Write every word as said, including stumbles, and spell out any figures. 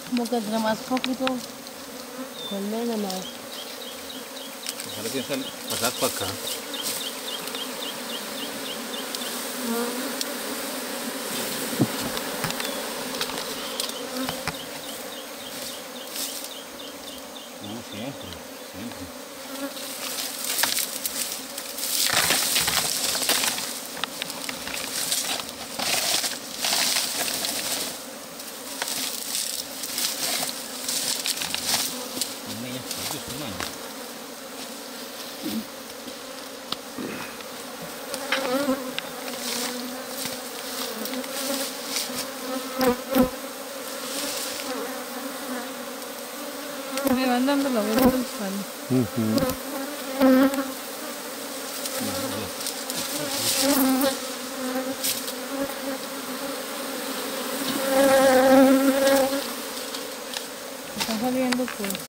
Como que entre más poquito, conviene más. Ojalá que sal, pasar para acá. No, siempre, siempre. Me van dando la vuelta al palo. Uh-huh. Está saliendo pues.